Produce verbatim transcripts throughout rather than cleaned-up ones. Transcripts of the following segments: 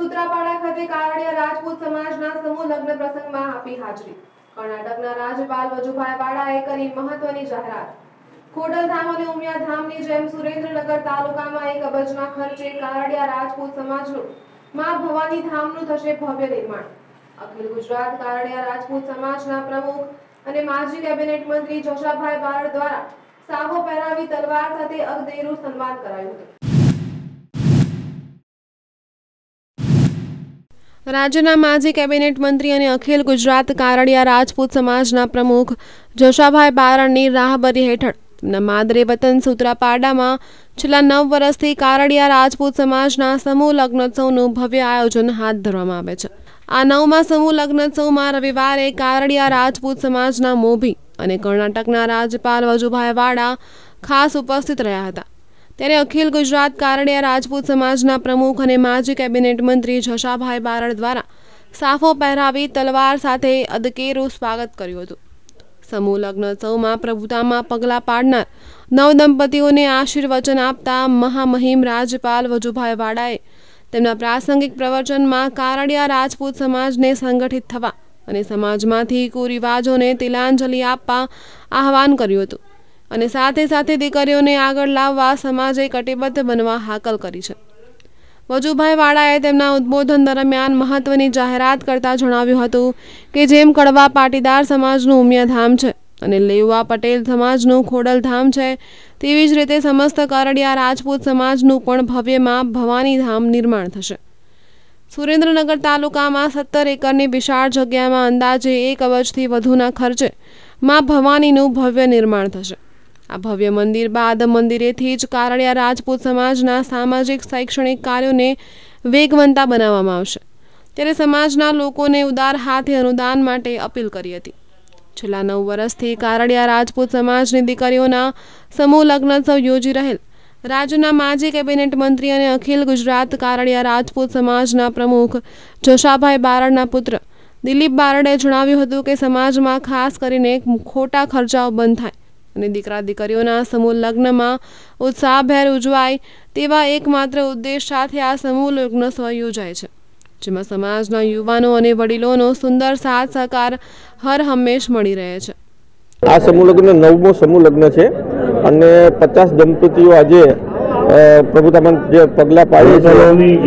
સૂત્રાપાડા ખાતે કારડિયા રાજપૂત સમાજના સમૂહ લગ્ન પ્રસંગમાં આપી હાજરી। કર્ણાટકના રાજ્યપાલ વજુભાઈ વાળાએ કરી મહત્વની જાહેરાત। ખોડલધામ અને ઉમિયાધામની જેમ સુરેન્દ્રનગર તાલુકામાં એક અબજના ખર્ચે કારડિયા રાજપૂત સમાજનું માં ભવાની ધામનું થશે ભવ્ય નિર્માણ। અખિલ ગુજરાત કારડિયા રાજપૂત સમાજના પ્રમુખ અને માજી કેબિનેટ મંત્રી જોશાભાઈ બારડ દ્વારા સાવો પહેરાવી તલવાર સાથે અગદેરું સન્માન કરાયું હતું। રાજ્યના માજી કેબિનેટ મંત્રી અને અખિલ ગુજરાત કારડિયા રાજપૂત સમાજના પ્રમુખ જોશાભાઈ બારડની રાહબરી હેઠળ તેમના માદરે વતન સૂત્રાપાડામાં છેલ્લા નવ વર્ષથી કારડિયા રાજપૂત સમાજના સમૂહ લગ્નોત્સવનું ભવ્ય આયોજન હાથ ધરવામાં આવે છે। આ નવમા સમૂહ લગ્નોત્સવમાં રવિવારે કારડિયા રાજપૂત સમાજના મોભી અને કર્ણાટકના રાજ્યપાલ વજુભાઈ વાળા ખાસ ઉપસ્થિત રહ્યા હતા। ત્યારે અખિલ ગુજરાત કારડિયા રાજપૂત સમાજના પ્રમુખ અને માજી કેબિનેટ મંત્રી જોશાભાઈ બારડ દ્વારા સાફો પહેરાવી તલવાર સાથે અદકેરું સ્વાગત કર્યું હતું। સમૂહ લગ્નોત્સવમાં પ્રભુતામાં પગલાં પાડનાર નવ દંપતીઓને આશીર્વચન આપતા મહામહિમ રાજ્યપાલ વજુભાઈ વાળાએ તેમના પ્રાસંગિક પ્રવચનમાં કારડિયા રાજપૂત સમાજને સંગઠિત થવા અને સમાજમાંથી કુરિવાજોને તિલાંજલિ આપવા આહવાન કર્યું હતું અને સાથે સાથે દીકરીઓને આગળ લાવવા સમાજે કટિબદ્ધ બનવા હાકલ કરી છે। વજુભાઈ વાળાએ તેમના ઉદ્બોધન દરમિયાન મહત્વની જાહેરાત કરતા જણાવ્યું હતું કે જેમ કડવા પાટીદાર સમાજનું ઉમિયાધામ છે અને લેવા પટેલ સમાજનું ખોડલધામ છે, તેવી જ રીતે સમસ્ત કારડિયા રાજપૂત સમાજનું પણ ભવ્યમાં ભવાની ધામ નિર્માણ થશે। સુરેન્દ્રનગર તાલુકામાં સત્તર એકરની વિશાળ જગ્યામાં અંદાજે એક અબજથી વધુના ખર્ચે માં ભવાનીનું ભવ્ય નિર્માણ થશે। આ ભવ્ય મંદિર બાદ મંદિરેથી જ કારડિયા રાજપૂત સમાજના સામાજિક શૈક્ષણિક કાર્યોને વેગવંતા બનાવવામાં આવશે। ત્યારે સમાજના લોકોને ઉદાર હાથે અનુદાન માટે અપીલ કરી હતી। છેલ્લા નવ વર્ષથી કારડિયા રાજપૂત સમાજની દીકરીઓના સમૂહ લગ્નોત્સવ યોજી રહેલ રાજ્યના માજી કેબિનેટ મંત્રી અને અખિલ ગુજરાત કારડિયા રાજપૂત સમાજના પ્રમુખ જોશાભાઈ બારડના પુત્ર દિલીપ બારડે જણાવ્યું હતું કે સમાજમાં ખાસ કરીને ખોટા ખર્ચાઓ બંધ થાય અને દીકરા દીકરીઓના સમૂહ લગ્નમાં ઉત્સાહભેર ઉજવાય તેવા એકમાત્ર ઉદ્દેશ સાથે આ સમૂહ લગ્નોત્સવ યોજાય છે, જેમાં સમાજના યુવાનો અને વડીલોનો સુંદર સાથ સહકાર હર હંમેશ મળી રહે છે। આ સમૂહ લગ્ન નવમો સમૂહ લગ્ન છે અને પચાસ દંપતીઓ આજે પ્રભુતામાં જે પગલાં પાડે છે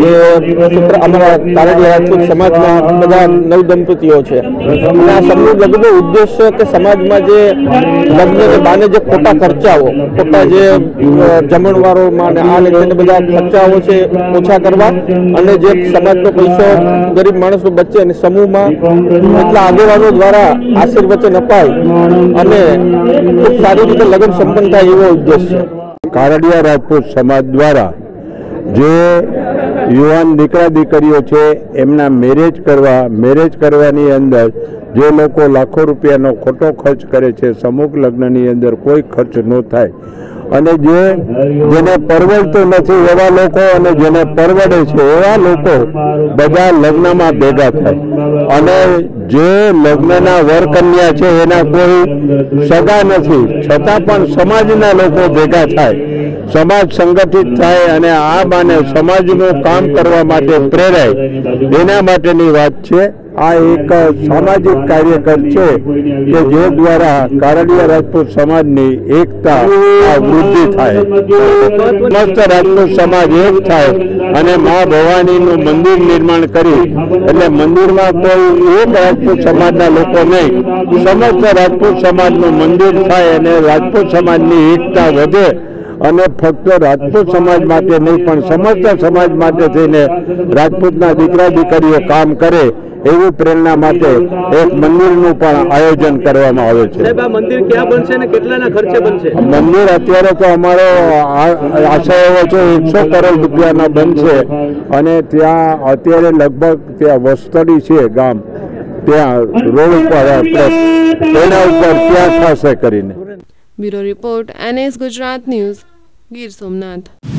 એ અમારા કારડિયા રાજપૂત સમાજના બધા નવ દંપતીઓ છે અને આ સમૂહ લગ્નનો ઉદ્દેશ્ય કે સમાજમાં જે લગ્નને બાને જે ખોટા ખર્ચાઓ ખોટા જે જમણવારોમાં ને આ રીતે બધા ખર્ચાઓ છે ઓછા કરવા અને જે સમાજનો પૈસો ગરીબ માણસો બચે અને સમૂહમાં એટલા આગેવાનો દ્વારા આશીર્વચન અપાય અને ખૂબ સારી રીતે લગ્ન સંપન્ન થાય એવો ઉદ્દેશ છે। કારડિયા રાજપૂત સમાજ દ્વારા જે યુવાન દીકરા દીકરીઓ છે એમના મેરેજ કરવા મેરેજ કરવાની અંદર જે લોકો લાખો રૂપિયાનો ખોટો ખર્ચ કરે છે, સમૂહ લગ્નની અંદર કોઈ ખર્ચ ન થાય અને જે જેને પરવડતું નથી એવા લોકો અને જેને પરવડે છે એવા લોકો બધા લગ્નમાં ભેગા થાય અને જે લગ્નના વરકન્યા છે એના કોઈ સગા નથી છતાં પણ સમાજના લોકો ભેગા થાય, સમાજ સંગઠિત થાય અને આ બાને સમાજનું કામ કરવા માટે પ્રેરાય એના માટેની વાત છે। આ એક સામાજિક કાર્યકર છે કે જે દ્વારા કારડિયા રાજપૂત સમાજની એકતા વૃદ્ધિ થાય, સમસ્ત રાજપૂત સમાજ એક થાય અને મા ભવાનીનું મંદિર નિર્માણ કરી એટલે મંદિરમાં કોઈ એક રાજપૂત સમાજના લોકો નહીં, સમસ્ત રાજપૂત સમાજનું મંદિર થાય અને રાજપૂત સમાજની એકતા વધે અને ફક્ત રાજપૂત સમાજ માટે નહીં પણ સમસ્ત સમાજ માટે થઈને રાજપૂતના દીકરા દીકરીઓ કામ કરે એવી પ્રેરણા માટે એક મંદિરનું પણ આયોજન કરવામાં આવે છે। મંદિર ક્યાં બનશે અને કેટલાના ખર્ચે બનશે? મંદિર અત્યારે તો અમારો આશય એવો છે એકસો કરોડ રૂપિયાના બનશે અને ત્યાં અત્યારે લગભગ ત્યાં વસ્તડી છે ગામ ત્યાં રોડ ઉપર એના ઉપર ત્યાં થશે કરીને। Bureau report N S Gujarat news, Gir Somnath.